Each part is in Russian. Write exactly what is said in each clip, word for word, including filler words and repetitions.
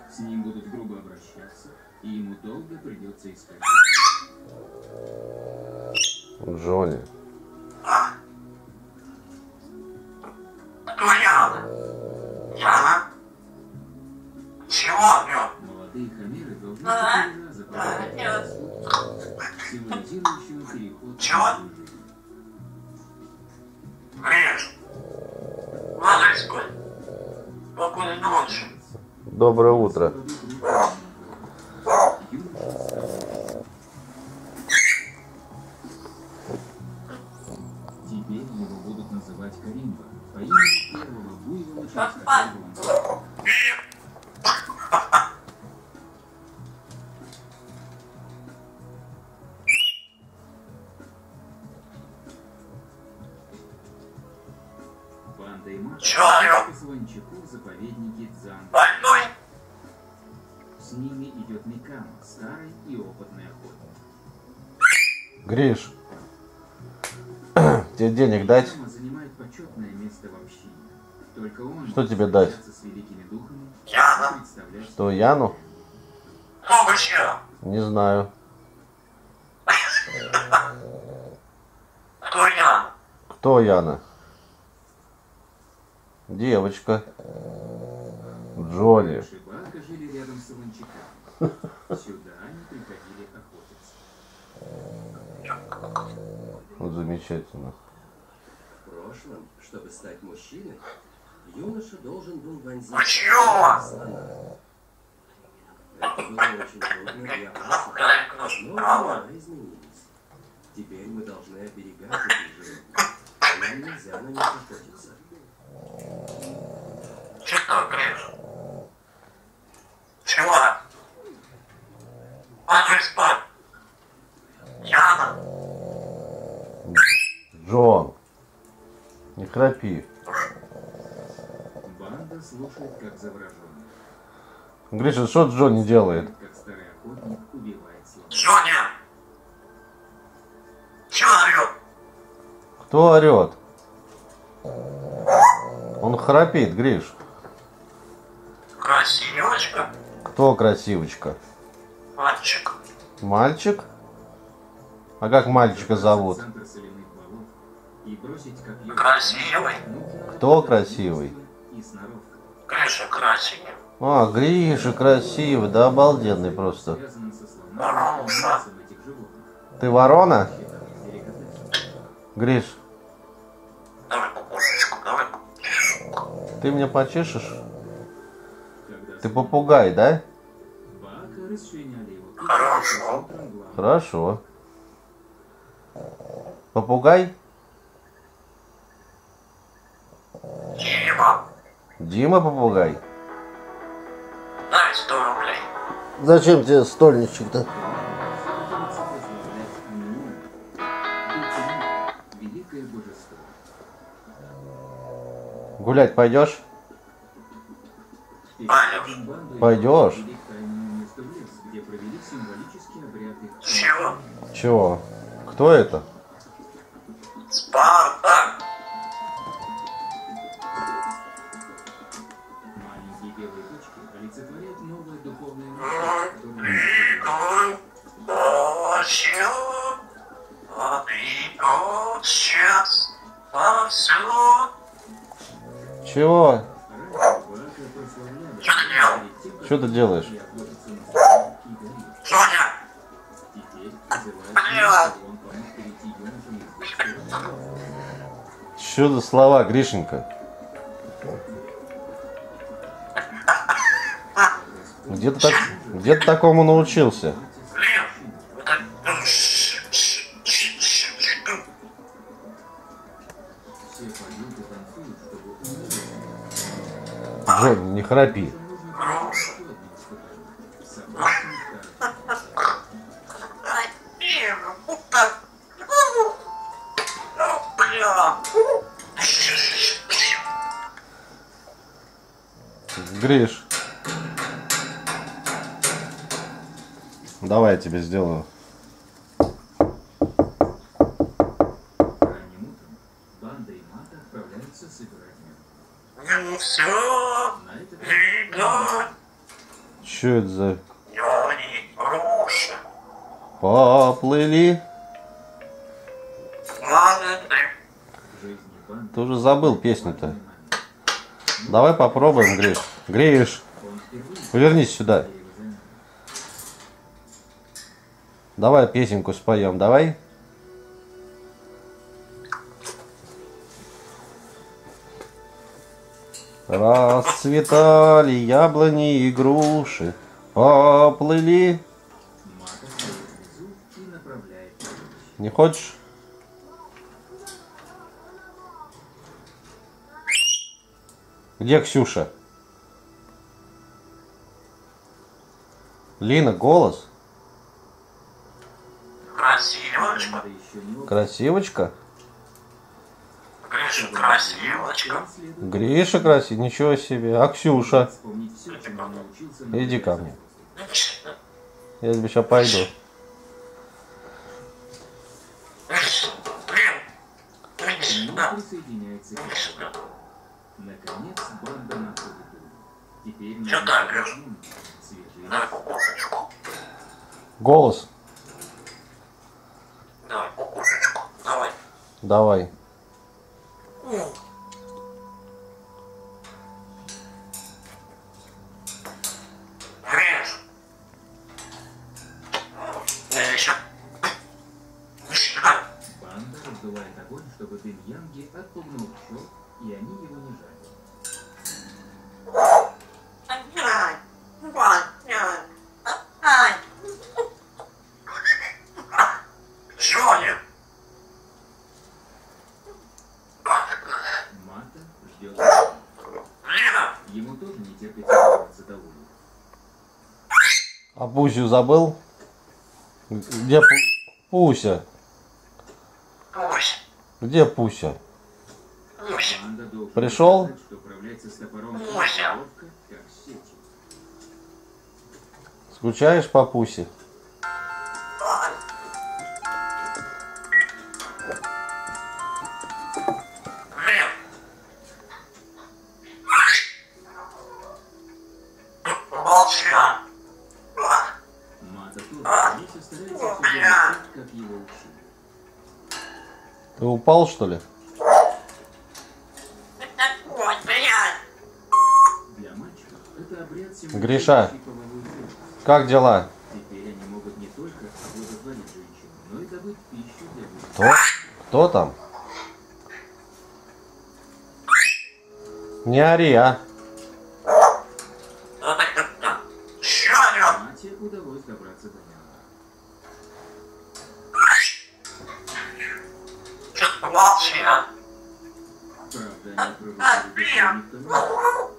С ним будут грубо обращаться, и ему долго придется искать. Джонни. Кто Яна? Яна? Чего он вел? Молодые хамеры должны четыре раза проверять, символизирующего переход в Чего? новую жизнь. Гриш. Ладно, спать. Спокойной ночи. Доброе утро. Теперь его будут называть Каримба по имени первого буйвола, через которого он. Банда и Марк Чё орёт? по Слончаку в заповеднике Дзан. Больной? С ними идет Микама, старый и опытный охотник. Гриш, тебе денег дать? Микама занимает почетное место в общине. Только он Что тебе может дать? встречаться с великими духами, Яна? представлять Что, Яну? Много чего? Не знаю. Кто Яна? Кто Яна? Девочка. Джонни. Шибарка жили рядом с Иванчиками. Сюда они приходили охотиться. Вот замечательно. В прошлом, чтобы стать мужчиной, юноша должен был вонзить... Вы чего? Это было очень трудно и опасно, но времена изменились. Теперь мы должны оберегать этих животных. Нам нельзя на них охотиться. Что, Гриш? Чего? Ложись спать. Яна? Джон. Не храпи. Банда слушает, как завороженный. Гриша, что Джонни делает? Как старый охотник убивает слона. Джонни? Чего орёт? Кто орет? Он храпит, Гриш. Красивочка? Кто красивочка? Мальчик? Мальчик? А как мальчика зовут? Центр соляных болот и бросить копье. Красивый? Кто красивый? И сноровка. Гриша красивый. А, Гриша красивый, да обалденный просто. Связано со слонами и Воронуша. мясом этих животных. Ты ворона? Деликатес. Гриш, Давай кукушечку, давай кукушечку. ты меня почешешь? Когда Ты попугай, да? собака расчленяли его. Хорошо. Хорошо. Попугай? Дима, Дима попугай? дай сто рублей. Зачем тебе стольничек-то? Великое божество. Гулять пойдешь? Пойдешь. Пойдешь? Вели к тайному месту в лес, где провели символический обряд их. Чего? Чего? Кто это? Спартак. Маленькие белые точки олицетворяют новое духовное начало, которое Двигай ночью, обидут сейчас повсюду. Чего? раньше собака прославляла Что ты делал? перед тем, как Что ты делаешь? и охотиться на слонов и горилл. Соня, Теперь называют Бля. что он помог перейти юношам из детского дома. Что за слова, Гришенька? Где ты, так... Где ты такому научился? блин, это... Все поют и танцуют, чтобы умереть. Джон, не храпи. Груша. Собаки так. Бля. Гриш. Давай я тебе сделаю. Ранним утром банда и Мата отправляются собирать мед. Ну все, На этот раз ребят. Что это за... Джонни Груша. Поплыли. Ладно, Жизни банды Ты уже забыл песню-то. Давай попробуем, Гриш. Гриш, он впервые повернись сюда. его заметил. Давай песенку споем, давай. Расцветали яблони и груши, поплыли. Мата стоит внизу и направляет помощь. Не хочешь? Где Ксюша? Лина, голос? красивочка. Банда еще не опытна. Красивочка? Гриша, красивочка. Следует Гриша красив, ничего себе. А Ксюша? вспомнить все, чему он научился на Иди ко пляже. мне. Я тебе сейчас пойду. К нему присоединяется Кирилл. Наконец банда находит друга. Теперь на Чё них так, Лёш? разъем, свежие Давай кукушечку. Голос? Давай кукушечку. Давай. Давай. Гриш. Гриша. Банда раздувает огонь, чтобы дым Янги отпугнул пчел, и они его не жалят. Джонни. Мата ждет. Лина. Ему тоже не терпится добраться до улицы. А Пусю забыл? Где Пу- Пуся? Пусть. Где Пуся? Пусть. Банда должен Пришел? доказать, что управляется с топором так Муся. ловко, как сетью. Скучаешь по Пусе? Лин. Молча. Мата тоже вместе старается все делать так, как его учили. Ты упал, что ли? Ой, блядь. Для мальчиков это обряд Гриша. символизирующий половой круг. Как дела? Теперь они могут не только оплодотворить женщину, но и добыть пищу для будущего. Кто? Кто там? Не ори, а? Щадя. Мате удалось добраться до него. Чё-то молча. Правда, они окружили его никто не знает.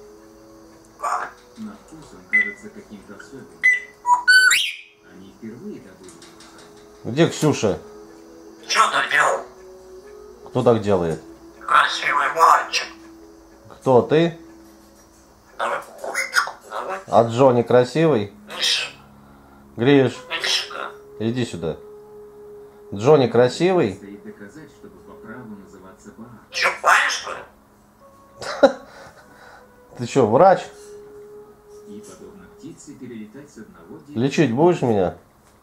На вкус он кажется каким-то особенным. Они впервые добыли его. Где Ксюша? Что ты делал? Кто так делает? Красивый мальчик. Кто, ты? Давай кукушечку. Давай. А Джонни красивый? Гриша. Гриш, Гриша. иди сюда. Джонни красивый? Стоит доказать, чтобы по праву называться Баа. Чё, паешь, что ли? Ты что, врач? И, подобно птице, перелетать с одного дерева. Лечить будешь меня?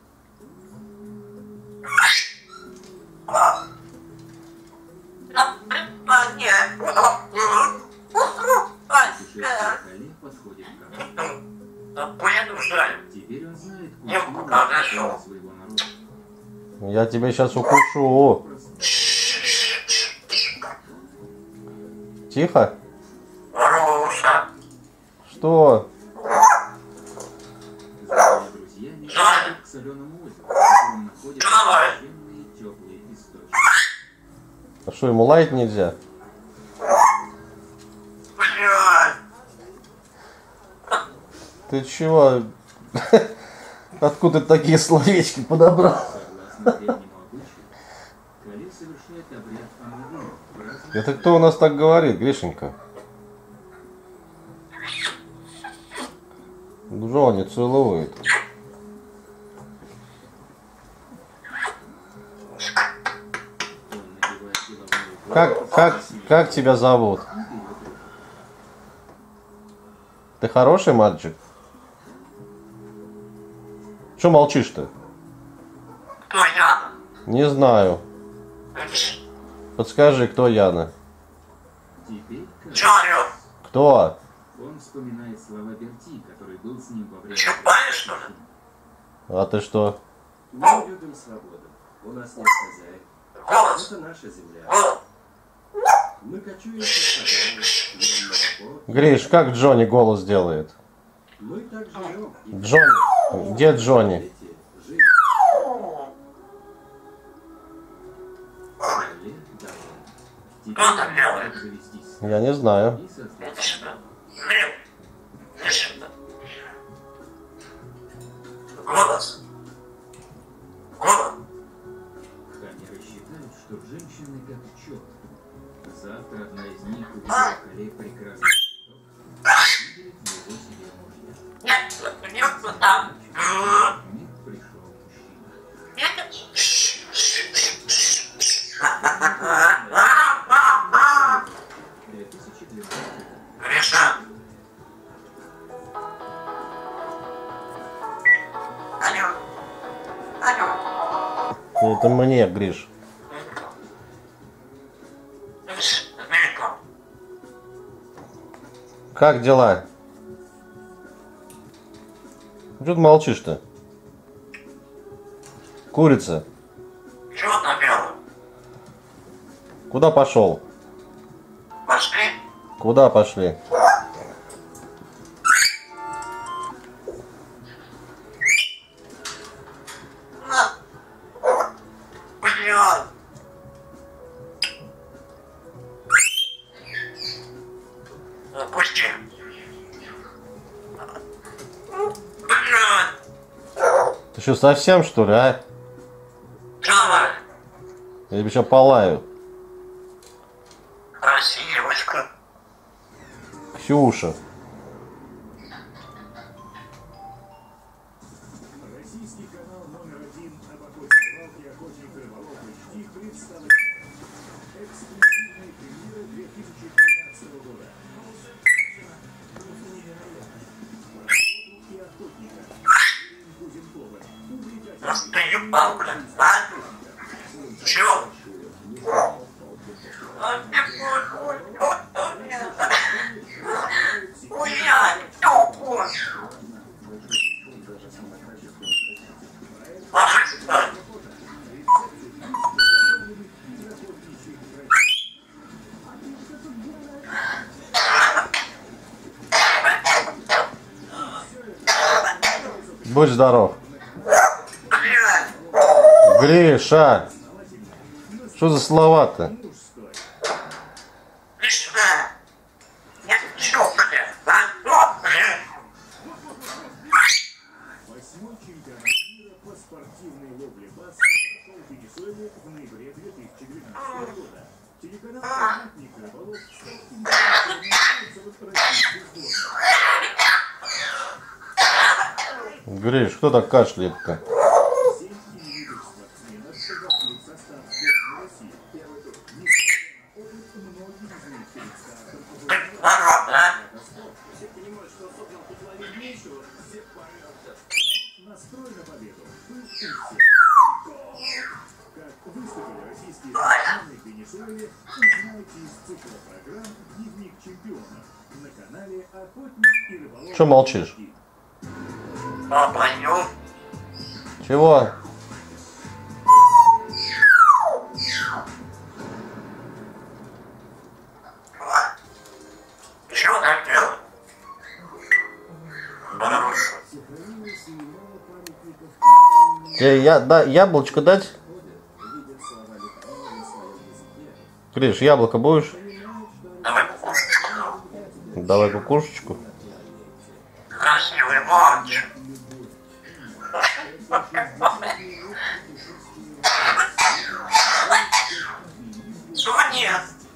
А, нет. Путешествие коллег подходит к концу. Да поеду жаль. Теперь он знает Я культуру хорошо. закона своего народа. Я тебя сейчас укушу. Тихо? Руша. Что? С другими друзьями идут к соленому озеру, в котором находятся Давай. священные теплые источники. А что, ему лаять нельзя? Блядь. Ты чего? Откуда ты такие словечки подобрал? Согласно древнему обычаю, Калил совершает обряд омовения в разных Это кто у нас так говорит, Гришенька? Джонни целует. он надевает головной убор Как, как, как тебя зовут? и берет руку. Ты хороший мальчик? Что молчишь-то? Кто я? Не знаю. Подскажи, кто Яна? Теперь Чё орёт? Кто? он вспоминает слова Берти, который был с ним во время... Чупаешь, что ли? А ты что? Мы любим свободу. У нас нет хозяев. Голос. Это наша земля. Голос. Мы кочуем по стадам, пьем молоко. Гриш, как Джонни голос делает? Мы так живем. И Джонни? Где Джонни? дети жили. Оле дал. Теперь Кто так он делает? может завестись Я не знаю. и создать. Это что? Лев. Иди сюда. Голос. Голос. Камеры считают, что женщины как черт. Завтра одна из них увидит Оле прекрасный цветок и будет его себе мужья. Нет, нет, вот там. В мир пришел мужчина. Нет. две тысячи двенадцатый год. Гриша. Алло. Алло. Это мне, Гриш. Великом. Как дела? Что ты молчишь-то? Курица, Чего там делал? куда пошел? Пошли. Куда пошли? Блядь. Отпусти. Блядь. Ты что, совсем что ли, а? Давай. Я тебе сейчас полаю. Красивочка. Ксюша. Российский канал номер один об охоте, рыбалке и охотник рыболов эйч ди представляет эксклюзивные премьеры две тысячи тринадцатого года. Охоту и охотника. Юрием Кузенковым. Увлекательный Распоебал, блядь, а? Чё? А ты хуй, хуй, хуя, тупо. Ложись сюда. Будь здоров. Блядь. Гриша. Что за слова-то? Иди сюда. Я чё, блядь, а? Что, блядь? Восьмой чемпионат мира по спортивной ловле баса прошел в Венесуэле в ноябре две тысячи двенадцатого года. Телеканал «Охотник и рыболов» стал инициатором спонсором российской сборной. Гриш, кто так кашляет-то? Семь именитых спортсменов вошли в состав сборной России. Первый тур. Несмотря на опыт, многие из них перед стартом побывали. Народ, а? Все понимают, что особенно тут ловить нечего, все померзли. Настрой на победу был у всех. Как выступили российские спортсмены в Венесуэле, узнаете из цикла программ «Дневник чемпионов» на канале «Охотник и рыболов». Чё молчишь? Долбоёб. Чего? Чего так делать? Баруш. Тебе я, да, яблочко дать? Гриш, яблоко будешь? Давай кукушечку. Давай кукушечку. Красивый мальчик. Чего нет?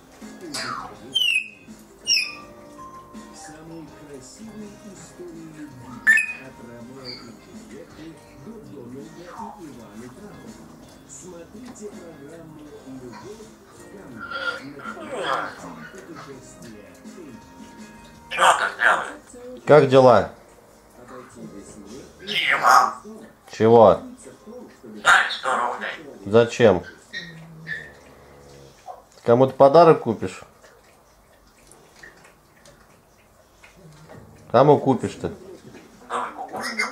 Самые красивые истории любви от Ромео и Джульетты до Дональда и Иваны Трампа. Смотрите программу «Любовь в камне» на канале «Путешествия». Чего так делать? Как дела? Дима. Чего? Дай сто рублей. Зачем? Кому-то подарок купишь? Кому купишь-то? Давай кукушечку.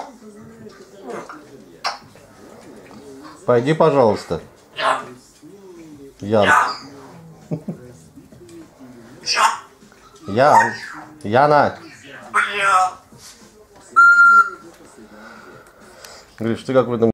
Пойди, пожалуйста. Я. Ян. Я. Я. Ян. Яна. Я. Гриш, ты как в этом